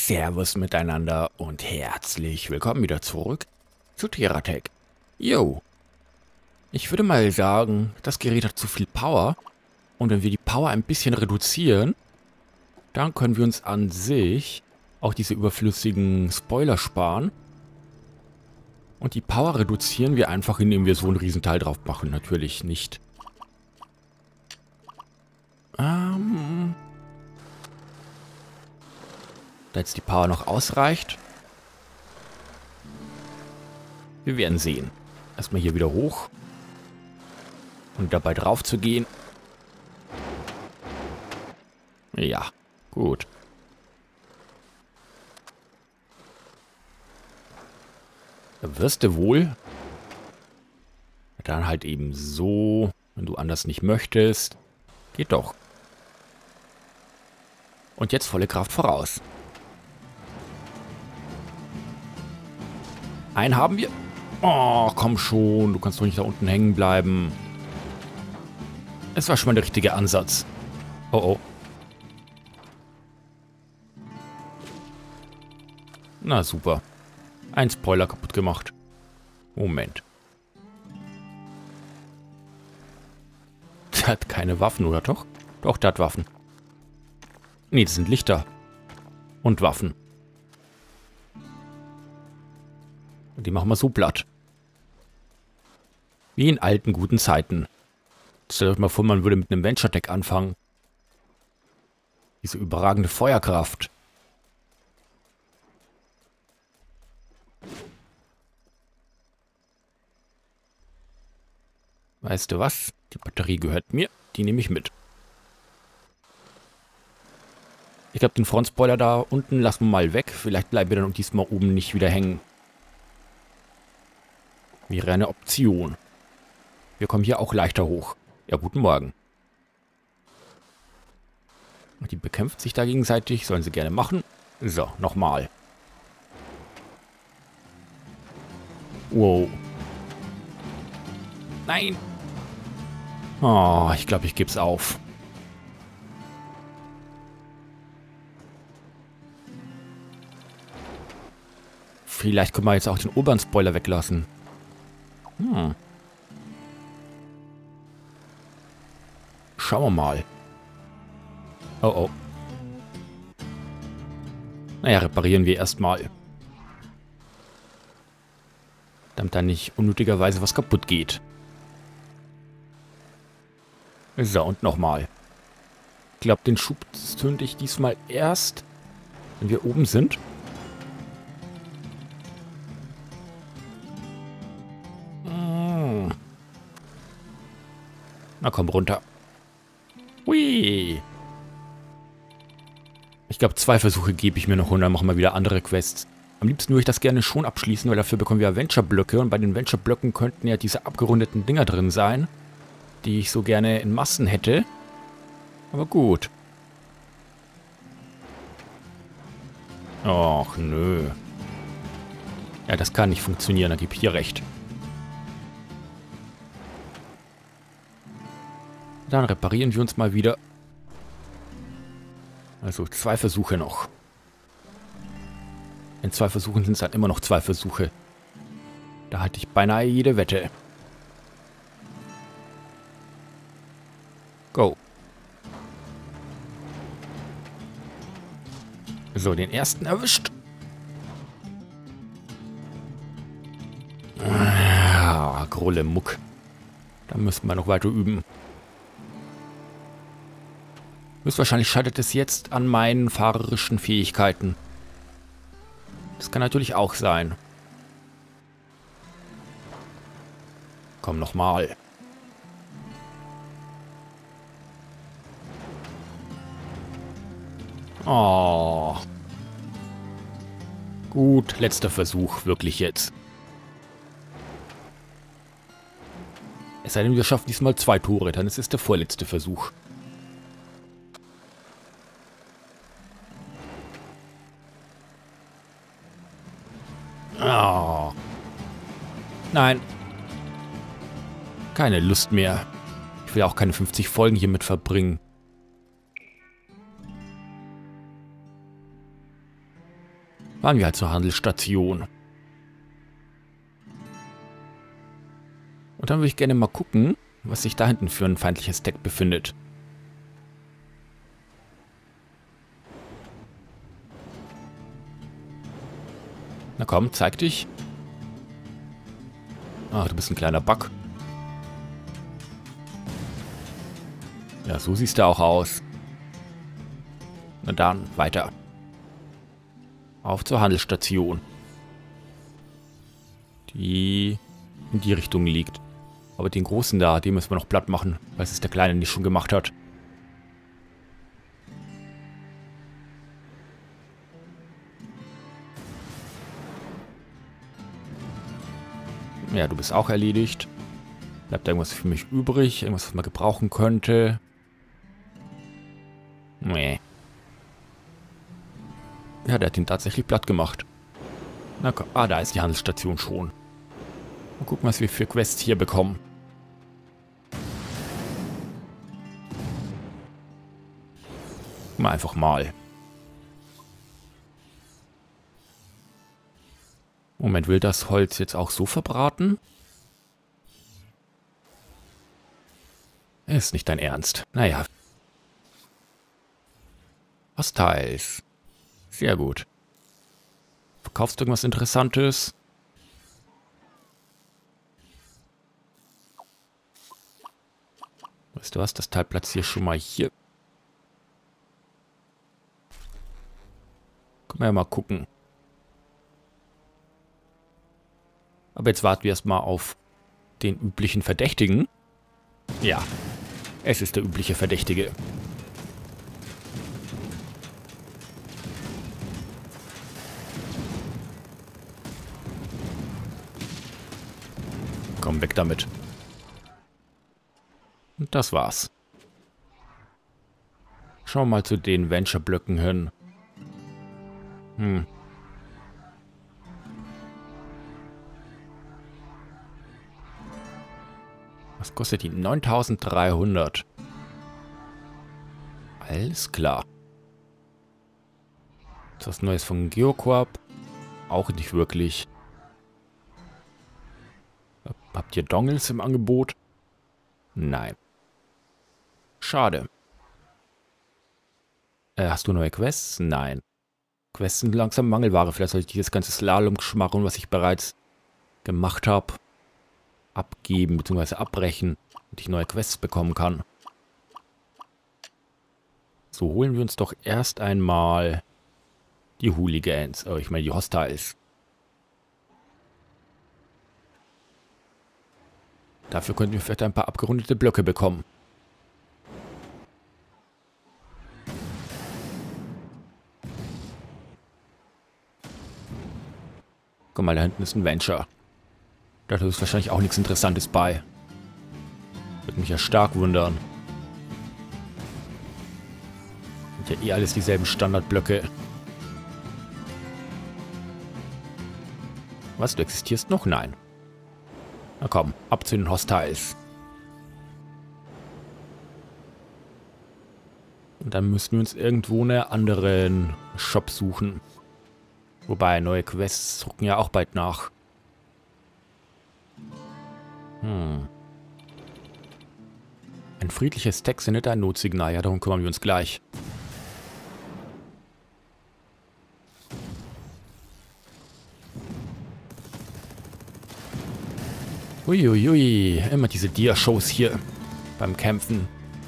Servus miteinander und herzlich willkommen wieder zurück zu TerraTech. Yo, ich würde mal sagen, das Gerät hat zu viel Power und wenn wir die Power ein bisschen reduzieren, dann können wir uns an sich auch diese überflüssigen Spoiler sparen. Und die Power reduzieren wir einfach, indem wir so ein Riesenteil drauf machen. Natürlich nicht. Da jetzt die Power noch ausreicht. Wir werden sehen. Erstmal hier wieder hoch. Und dabei drauf zu gehen. Ja, gut. Da wirst du wohl. Dann halt eben so, wenn du anders nicht möchtest. Geht doch. Und jetzt volle Kraft voraus. Einen haben wir. Oh, komm schon. Du kannst doch nicht da unten hängen bleiben. Es war schon mal der richtige Ansatz. Oh, oh. Na, super. Ein Spoiler kaputt gemacht. Moment. Der hat keine Waffen, oder doch? Doch, der hat Waffen. Nee, das sind Lichter. Und Waffen. Und die machen wir so platt. Wie in alten, guten Zeiten. Stellt euch mal vor, man würde mit einem Venture-Tech anfangen. Diese überragende Feuerkraft. Weißt du was? Die Batterie gehört mir. Die nehme ich mit. Ich glaube, den Frontspoiler da unten lassen wir mal weg. Vielleicht bleiben wir dann diesmal oben nicht wieder hängen. Wäre eine Option. Wir kommen hier auch leichter hoch. Ja, guten Morgen. Die bekämpft sich da gegenseitig. Sollen sie gerne machen. So, nochmal. Wow. Nein. Oh, ich glaube, ich gebe es auf. Vielleicht können wir jetzt auch den oberen Spoiler weglassen. Schauen wir mal. Oh, oh. Naja, reparieren wir erstmal. Damit da nicht unnötigerweise was kaputt geht. So, und nochmal. Ich glaube, den Schub zünde ich diesmal erst, wenn wir oben sind. Na komm, runter. Hui. Ich glaube, 2 Versuche gebe ich mir noch und dann machen wir wieder andere Quests. Am liebsten würde ich das gerne schon abschließen, weil dafür bekommen wir Venture-Blöcke. Und bei den Venture-Blöcken könnten ja diese abgerundeten Dinger drin sein, die ich so gerne in Massen hätte. Aber gut. Och, nö. Ja, das kann nicht funktionieren, da gebe ich dir recht. Dann reparieren wir uns mal wieder. Also 2 Versuche noch. In 2 Versuchen sind es dann immer noch 2 Versuche. Da hatte ich beinahe jede Wette. Go. So, den ersten erwischt. Ah, Grulle Muck. Da müssen wir noch weiter üben. Höchstwahrscheinlich scheitert es jetzt an meinen fahrerischen Fähigkeiten. Das kann natürlich auch sein. Komm, nochmal. Oh. Gut, letzter Versuch, wirklich jetzt. Es sei denn, wir schaffen diesmal 2 Tore, dann ist es der vorletzte Versuch. Oh. Nein. Keine Lust mehr. Ich will auch keine 50 Folgen hiermit verbringen. Fahren wir halt zur Handelsstation. Und dann würde ich gerne mal gucken, was sich da hinten für ein feindliches Deck befindet. Na komm, zeig dich. Ach, du bist ein kleiner Bug. Ja, so siehst du auch aus. Na dann, weiter. Auf zur Handelsstation. Die in die Richtung liegt. Aber den großen da, den müssen wir noch platt machen, weil es der Kleine nicht schon gemacht hat. Ja, du bist auch erledigt. Bleibt da irgendwas für mich übrig? Irgendwas, was man gebrauchen könnte? Nee. Ja, der hat ihn tatsächlich platt gemacht. Na komm, da ist die Handelsstation schon. Mal gucken, was wir für Quests hier bekommen. Mal einfach mal. Moment, will das Holz jetzt auch so verbraten? Ist nicht dein Ernst. Naja. Hostiles. Sehr gut. Verkaufst du irgendwas Interessantes? Weißt du was? Das Teil platziere ich schon mal hier. Können wir ja mal gucken. Aber jetzt warten wir erstmal auf den üblichen Verdächtigen. Ja, es ist der übliche Verdächtige. Komm, weg damit. Und das war's. Schauen wir mal zu den Venture-Blöcken hin. Was kostet die? 9.300. Alles klar. Ist was Neues von Geocorp? Auch nicht wirklich. Habt ihr Dongles im Angebot? Nein. Schade. Hast du neue Quests? Nein. Quests sind langsam Mangelware. Vielleicht soll ich dieses ganze Slalom-Schmarrn, was ich bereits gemacht habe, abgeben bzw. abbrechen, damit ich neue Quests bekommen kann. So, holen wir uns doch erst einmal die Hooligans. Oh, ich meine die Hostiles. Dafür könnten wir vielleicht ein paar abgerundete Blöcke bekommen. Guck mal, da hinten ist ein Venture. Da ist wahrscheinlich auch nichts Interessantes bei. Würde mich ja stark wundern. Sind ja eh alles dieselben Standardblöcke. Was, du existierst noch? Nein. Na komm, ab zu den Hostiles. Und dann müssen wir uns irgendwo einen anderen Shop suchen. Wobei, neue Quests rücken ja auch bald nach. Ein friedliches Tech sendet ein Notsignal. Ja, darum kümmern wir uns gleich. Uiuiui, immer diese Dia-Shows hier beim Kämpfen.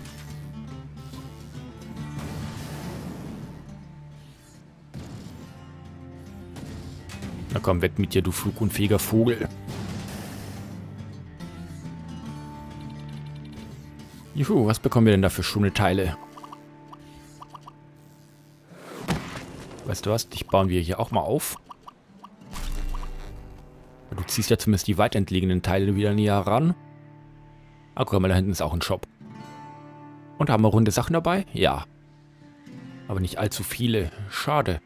Na komm, weg mit dir, du flugunfähiger Vogel. Juhu, was bekommen wir denn da für schöne Teile? Weißt du was, dich bauen wir hier auch mal auf. Du ziehst ja zumindest die weit entlegenen Teile wieder näher ran. Ah, guck mal, da hinten ist auch ein Shop. Und haben wir runde Sachen dabei? Ja. Aber nicht allzu viele. Schade.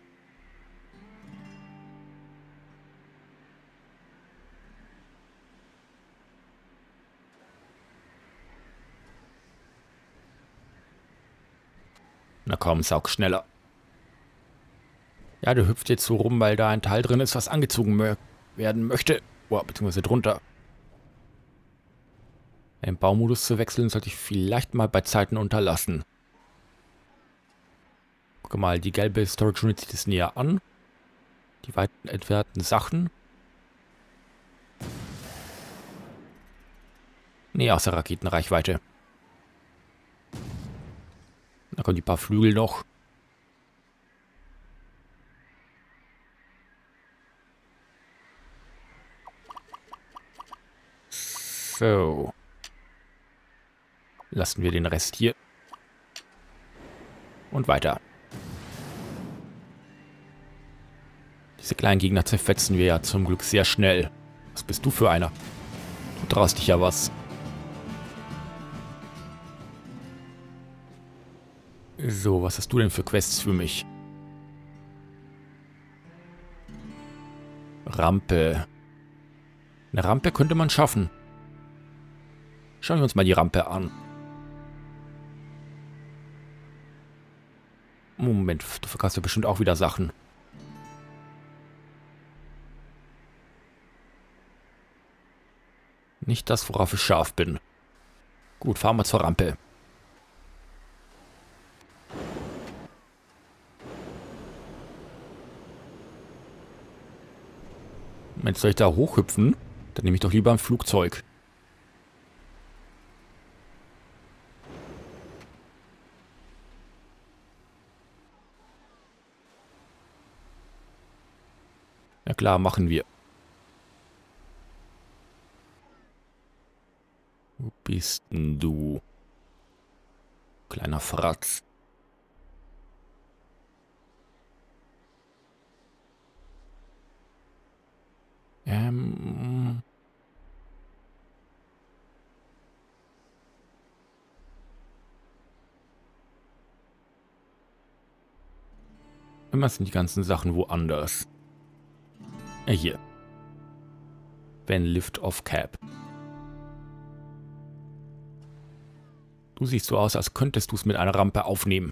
Na komm, saug schneller. Ja, der hüpft jetzt so rum, weil da ein Teil drin ist, was angezogen werden möchte. Boah, beziehungsweise drunter. Den Baumodus zu wechseln, sollte ich vielleicht mal bei Zeiten unterlassen. Guck mal, die gelbe Storage Unit zieht es näher an. Die weit entfernten Sachen. Nee, außer Raketenreichweite. Da kommen die paar Flügel noch. So. Lassen wir den Rest hier. Und weiter. Diese kleinen Gegner zerfetzen wir ja zum Glück sehr schnell. Was bist du für einer? Du traust dich ja was. So, was hast du denn für Quests für mich? Rampe. Eine Rampe könnte man schaffen. Schauen wir uns mal die Rampe an. Moment, du verkaufst ja bestimmt auch wieder Sachen. Nicht das, worauf ich scharf bin. Gut, fahren wir zur Rampe. Mensch, soll ich da hochhüpfen? Dann nehme ich doch lieber ein Flugzeug. Ja klar, machen wir. Wo bist denn du? Kleiner Fratz. Immer sind die ganzen Sachen woanders. Hier. Van Lift Off Cap. Du siehst so aus, als könntest du es mit einer Rampe aufnehmen.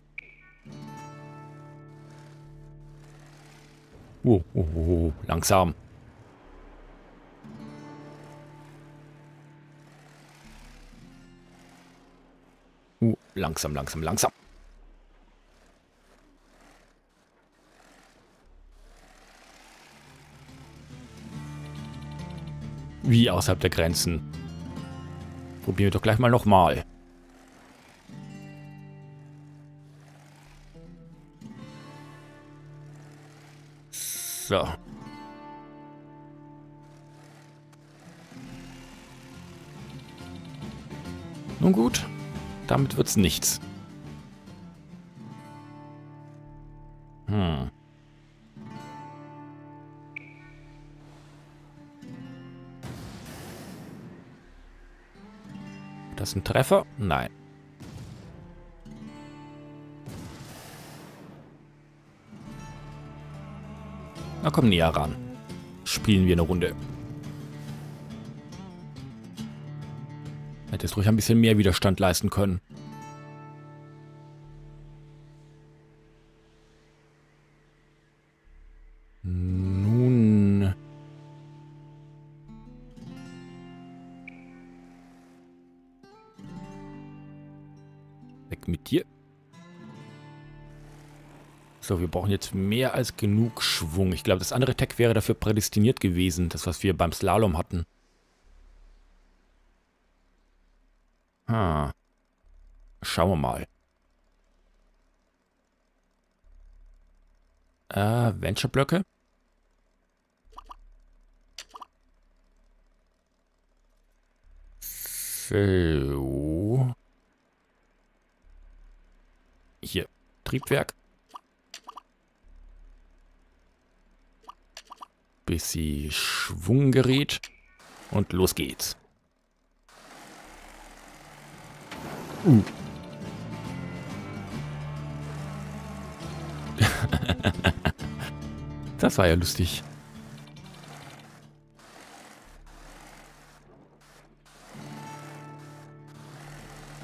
Langsam. Langsam, langsam, langsam. Wie außerhalb der Grenzen. Probieren wir doch gleich mal nochmal. So. Nun gut, damit wird's nichts. Das ist ein Treffer? Nein. Na komm näher ran. Spielen wir eine Runde. Hättest ruhig ein bisschen mehr Widerstand leisten können. Nun. Weg mit dir. So, wir brauchen jetzt mehr als genug Schwung. Ich glaube, das andere Tech wäre dafür prädestiniert gewesen. Das, was wir beim Slalom hatten. Schauen wir mal. Venture-Blöcke. So. Hier. Triebwerk. Bisschen Schwunggerät. Und los geht's. Das war ja lustig.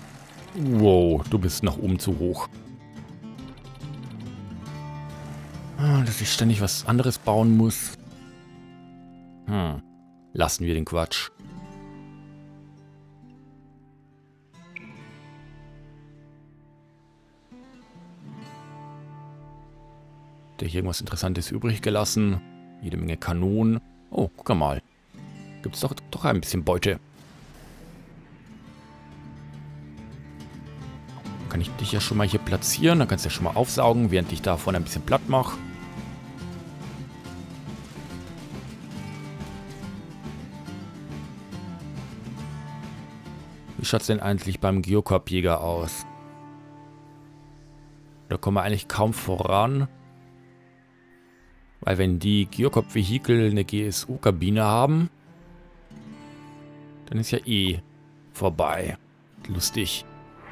Wow, du bist nach oben zu hoch. Dass ich ständig was anderes bauen muss. Lassen wir den Quatsch. Der hier irgendwas Interessantes übrig gelassen. Jede Menge Kanonen. Oh, guck mal. Gibt es doch ein bisschen Beute. Kann ich dich ja schon mal hier platzieren. Dann kannst du ja schon mal aufsaugen, während ich da vorne ein bisschen platt mache. Wie schaut es denn eigentlich beim Geokorb-Jäger aus? Da kommen wir eigentlich kaum voran. Weil wenn die Geokorb-Vehikel eine GSU-Kabine haben, dann ist ja eh vorbei. Lustig.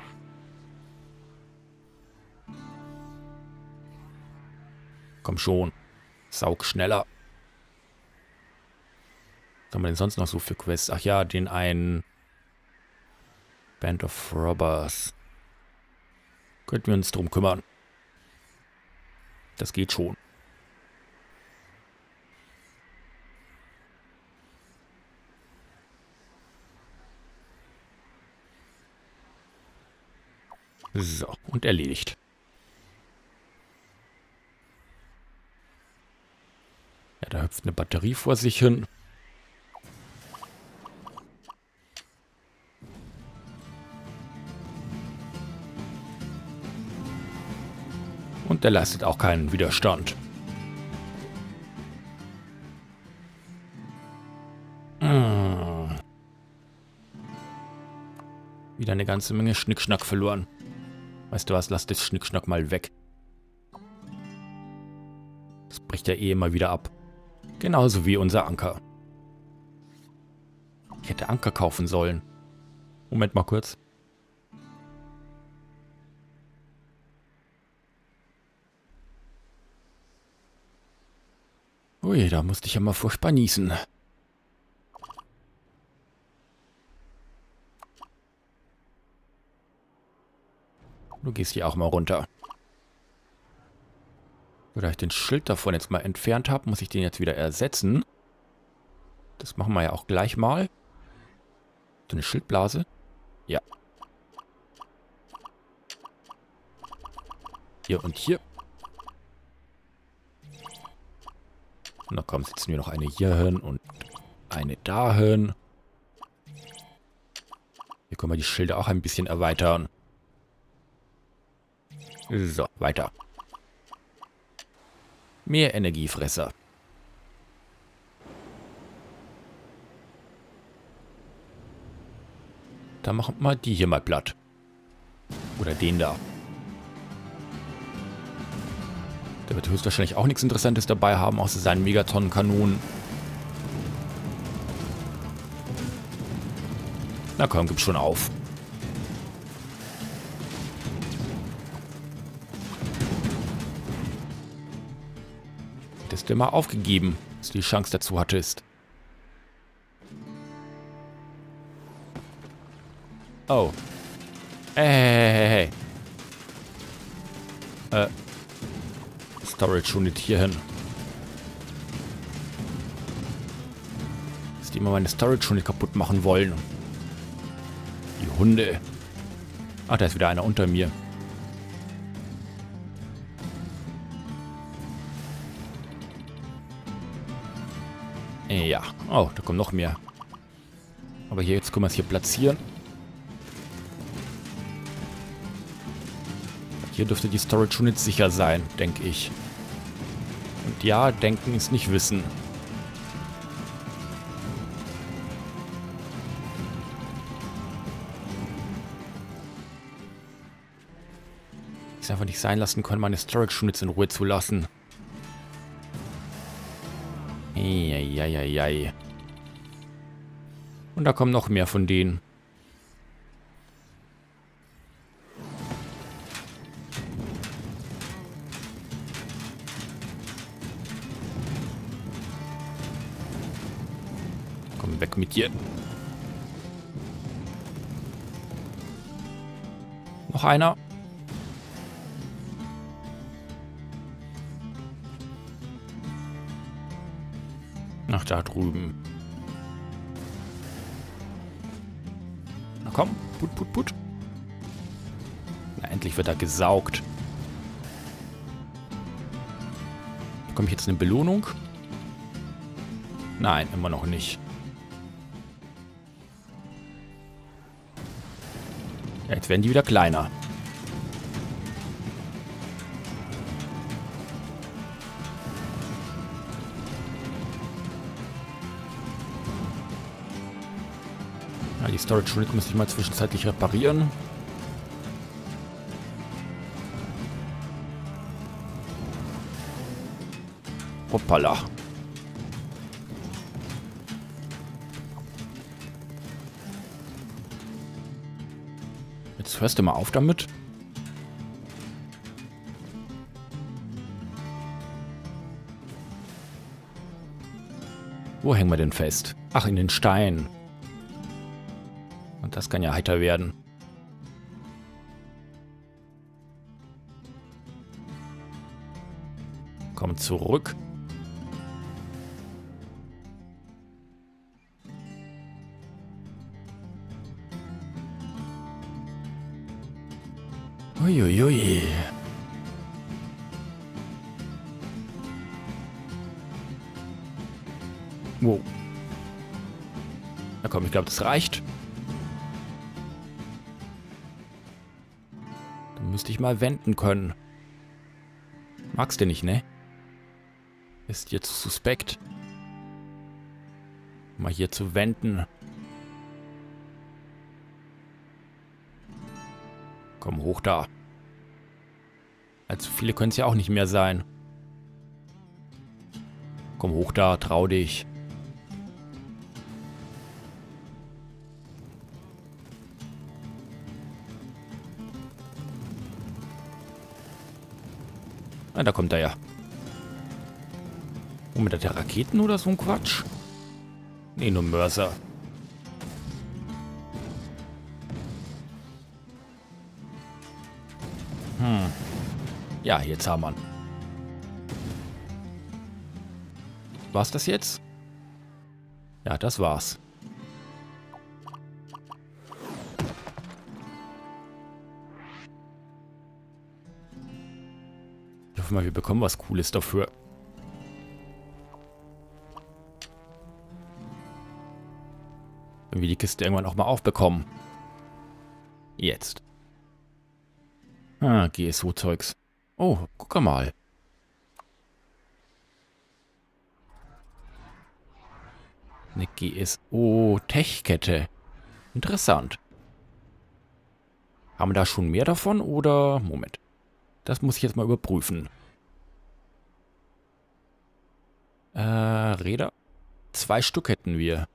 Komm schon. Saug schneller. Was haben wir denn sonst noch so für Quests? Ach ja, den einen Band of Robbers. Könnten wir uns drum kümmern. Das geht schon. So, und erledigt. Ja, da hüpft eine Batterie vor sich hin. Und der leistet auch keinen Widerstand. Wieder eine ganze Menge Schnickschnack verloren. Weißt du was, lass das Schnickschnack mal weg. Das bricht ja eh immer wieder ab. Genauso wie unser Anker. Ich hätte Anker kaufen sollen. Moment mal kurz. Ui, da musste ich ja mal furchtbar niesen. Du gehst hier auch mal runter. So, da ich den Schild davon jetzt mal entfernt habe, muss ich den jetzt wieder ersetzen. Das machen wir ja auch gleich mal. So eine Schildblase. Ja. Hier und hier. Na komm, setzen wir noch eine hier hin und eine da hin. Hier können wir die Schilder auch ein bisschen erweitern. So, weiter. Mehr Energiefresser. Da machen wir die hier mal platt. Oder den da. Der wird höchstwahrscheinlich auch nichts Interessantes dabei haben, außer seinen Megatonnen-Kanonen. Na komm, gib schon auf. Hättest du immer aufgegeben, dass du die Chance dazu hattest. Oh. Hey. Storage Unit hier hin. Dass die immer meine Storage Unit kaputt machen wollen. Die Hunde. Ah, da ist wieder einer unter mir. Ja. Oh, da kommen noch mehr. Aber hier, jetzt können wir es hier platzieren. Hier dürfte die Storage Unit sicher sein, denke ich. Und ja, denken ist nicht wissen. Ich es einfach nicht sein lassen können, meine Storage Units in Ruhe zu lassen. Eieieiei. Und da kommen noch mehr von denen. Komm weg mit dir. Noch einer. Nach da drüben. Na komm, put, put, put. Na, endlich wird er gesaugt. Bekomme ich jetzt eine Belohnung? Nein, immer noch nicht. Ja, jetzt werden die wieder kleiner. Ja, die Storage Unit muss ich mal zwischenzeitlich reparieren. Hoppala. Jetzt hörst du mal auf damit. Wo hängen wir denn fest? Ach, in den Steinen. Und das kann ja heiter werden. Komm zurück. Uiuiui. Wow. Na komm, ich glaube, das reicht. Dann müsste ich mal wenden können. Magst du nicht, ne? Ist jetzt suspekt. Mal hier zu wenden. Komm hoch da. Allzu viele können es ja auch nicht mehr sein. Komm hoch da, trau dich. Ah, da kommt er ja. Und mit der Raketen oder so ein Quatsch? Nee, nur Mörser. Ja, jetzt haben wir ihn. War's das jetzt? Ja, das war's. Ich hoffe mal, wir bekommen was Cooles dafür. Wenn wir die Kiste irgendwann auch mal aufbekommen. Jetzt. Ah, GSO-Zeugs. Oh, guck mal. Eine GSO-Tech-Kette. Interessant. Haben wir da schon mehr davon oder... Moment. Das muss ich jetzt mal überprüfen. Räder? 2 Stück hätten wir.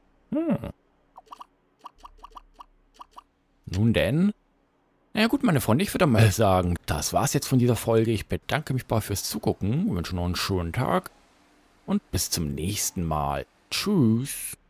Nun denn. Na ja, gut, meine Freunde, ich würde mal sagen, das war's jetzt von dieser Folge. Ich bedanke mich fürs Zugucken, wünsche noch einen schönen Tag und bis zum nächsten Mal. Tschüss.